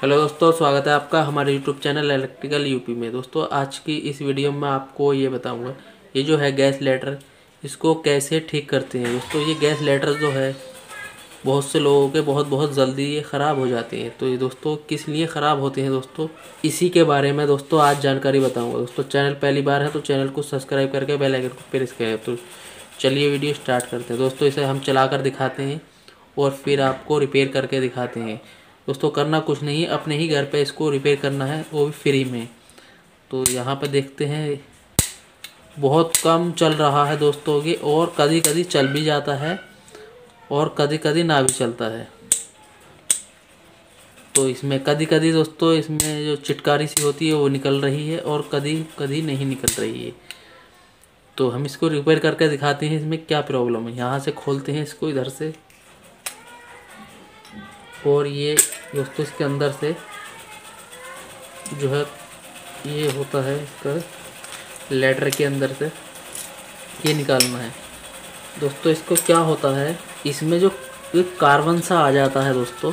Hello दोस्तों, स्वागत है आपका हमारे यूट्यूब चैनल इलेक्ट्रिकल यूपी में। दोस्तों आज की इस वीडियो में आपको ये बताऊंगा ये जो है गैस लेटर, इसको कैसे ठीक करते हैं। दोस्तों ये गैस लेटर जो है बहुत से लोगों के बहुत जल्दी ये ख़राब हो जाते हैं। तो ये दोस्तों किस लिए ख़राब होते हैं दोस्तों, इसी के बारे में दोस्तों आज जानकारी बताऊँगा। दोस्तों चैनल पहली बार है तो चैनल को सब्सक्राइब करके बेल आइकन को प्रेस करें। तो चलिए वीडियो स्टार्ट करते हैं। दोस्तों इसे हम चला कर दिखाते हैं और फिर आपको रिपेयर करके दिखाते हैं। दोस्तों करना कुछ नहीं, अपने ही घर पे इसको रिपेयर करना है, वो भी फ्री में। तो यहाँ पे देखते हैं बहुत कम चल रहा है दोस्तों ये, और कभी कभी चल भी जाता है और कभी कभी ना भी चलता है। तो इसमें कभी कभी दोस्तों इसमें जो चिटकारी सी होती है वो निकल रही है और कभी कभी नहीं निकल रही है। तो हम इसको रिपेयर करके दिखाते हैं इसमें क्या प्रॉब्लम है। यहाँ से खोलते हैं इसको इधर से, और ये दोस्तों इसके अंदर से जो है ये होता है इसका लेटर के अंदर से ये निकालना है। दोस्तों इसको क्या होता है, इसमें जो कार्बन सा आ जाता है दोस्तों,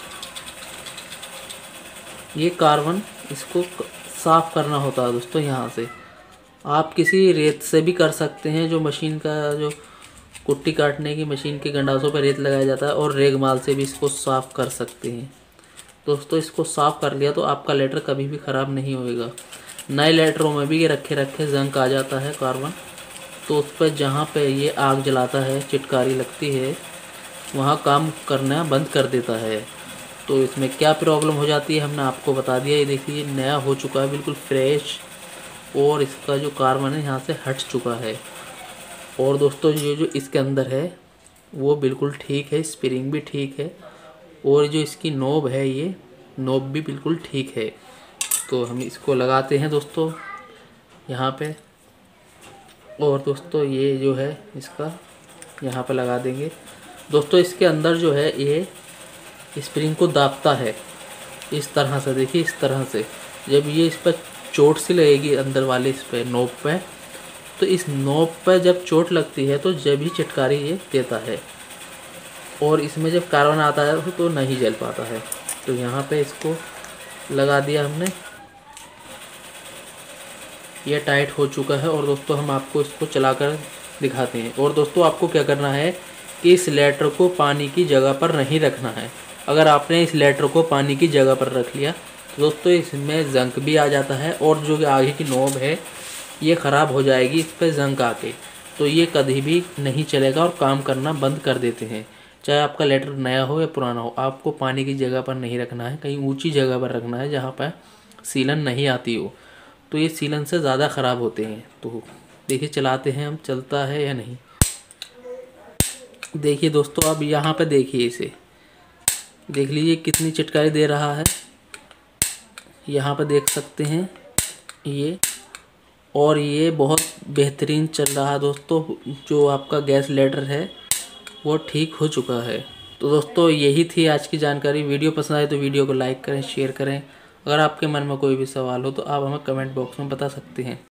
ये कार्बन इसको साफ़ करना होता है दोस्तों। यहाँ से आप किसी रेत से भी कर सकते हैं, जो मशीन का जो कुट्टी काटने की मशीन के गंडासों पर रेत लगाया जाता है, और रेगमाल से भी इसको साफ़ कर सकते हैं। दोस्तों इसको साफ़ कर लिया तो आपका लेटर कभी भी ख़राब नहीं होएगा। नए लेटरों में भी ये रखे रखे जंक आ जाता है कार्बन, तो उस पर जहाँ पे ये आग जलाता है, चिटकारी लगती है, वहाँ काम करना बंद कर देता है। तो इसमें क्या प्रॉब्लम हो जाती है हमने आपको बता दिया। ये देखिए नया हो चुका है, बिल्कुल फ्रेश, और इसका जो कार्बन है यहाँ से हट चुका है। और दोस्तों ये जो इसके अंदर है वो बिल्कुल ठीक है, स्प्रिंग भी ठीक है, और जो इसकी नोब है ये नोब भी बिल्कुल ठीक है। तो हम इसको लगाते हैं दोस्तों यहाँ पे, और दोस्तों ये जो है इसका यहाँ पे लगा देंगे। दोस्तों इसके अंदर जो है ये स्प्रिंग को दाबता है इस तरह से, देखिए इस तरह से। जब ये इस पर चोट सी लगेगी अंदर वाले इस पर नोब पे, तो इस नोब पर जब चोट लगती है तो जब ही चिटकारी ये देता है, और इसमें जब कार्बन आता है तो नहीं जल पाता है। तो यहाँ पे इसको लगा दिया हमने, ये टाइट हो चुका है। और दोस्तों हम आपको इसको चलाकर दिखाते हैं। और दोस्तों आपको क्या करना है कि इस लेटर को पानी की जगह पर नहीं रखना है। अगर आपने इस लेटर को पानी की जगह पर रख लिया तो दोस्तों इसमें जंक भी आ जाता है, और जो आगे की नोब है ये ख़राब हो जाएगी इस पर जंक आके, तो ये कभी भी नहीं चलेगा और काम करना बंद कर देते हैं। चाहे आपका लेटर नया हो या पुराना हो, आपको पानी की जगह पर नहीं रखना है, कहीं ऊंची जगह पर रखना है जहाँ पर सीलन नहीं आती हो। तो ये सीलन से ज़्यादा ख़राब होते हैं। तो देखिए चलाते हैं हम, चलता है या नहीं। देखिए दोस्तों अब यहाँ पे देखिए, इसे देख लीजिए कितनी चिटकारी दे रहा है, यहाँ पे देख सकते हैं ये। और ये बहुत बेहतरीन चल रहा है दोस्तों, जो आपका गैस लेटर है वो ठीक हो चुका है। तो दोस्तों यही थी आज की जानकारी। वीडियो पसंद आए तो वीडियो को लाइक करें, शेयर करें। अगर आपके मन में कोई भी सवाल हो तो आप हमें कमेंट बॉक्स में बता सकते हैं।